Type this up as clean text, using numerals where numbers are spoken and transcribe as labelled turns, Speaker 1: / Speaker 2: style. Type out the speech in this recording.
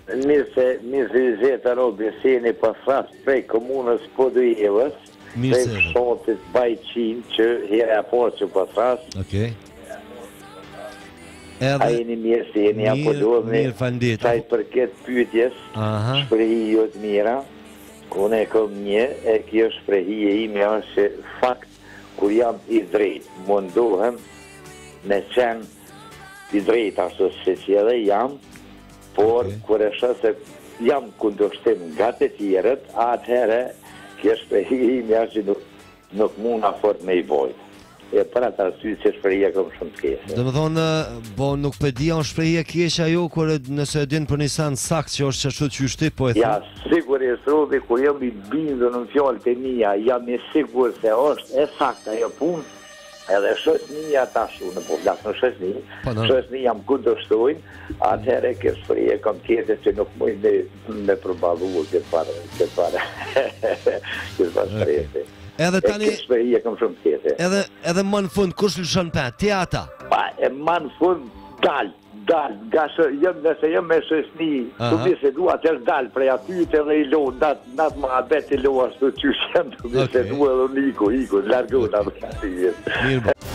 Speaker 1: Mirë se Zeta Robi Seni pasras prej komunës Podujevës, prej fshatit Bajqin, që hera e parë që pasras.
Speaker 2: Okej.
Speaker 1: A jeni mirë se jeni apodovni, saj përket pyetjes, shprehi jo të mira, unë e kom një, e kjo shprehi e ime është që fakt, kur jam i drejt, mundohem me qenë i drejt ashtu se që edhe jam, por kur e shë se jam kundërshtim nga të tjerët, atëherë kjo shprehi e ime është që nuk muna fort me i vojtë. E për atë arsye që shprehja kom shumë të keqe.
Speaker 2: Do të thonë, po nuk po di on shprehje keqe ajo kur nëse e din për një sen sakt që është ashtu që ti po e thon.
Speaker 1: Ja, sigurisht Robi, kur jam i bindur në fjalët e mia, jam i sigurt se është e saktë ajo punë. Edhe shoqënia tash unë po flas në shoqëni. Shoqënia jam kundërshtojnë, atëherë që shprehje kom keqe që nuk mund me përballu këtë para. Këtë para.
Speaker 2: Edhe tani
Speaker 1: edhe
Speaker 2: më në fund kush lëshon pa ti ata?
Speaker 1: Pa e më në fund dal nëse jam me shoqni tu bisedu atë dal prej aty edhe i lo nat më abet i lo ashtu që jam tu bisedu edhe iku largo na.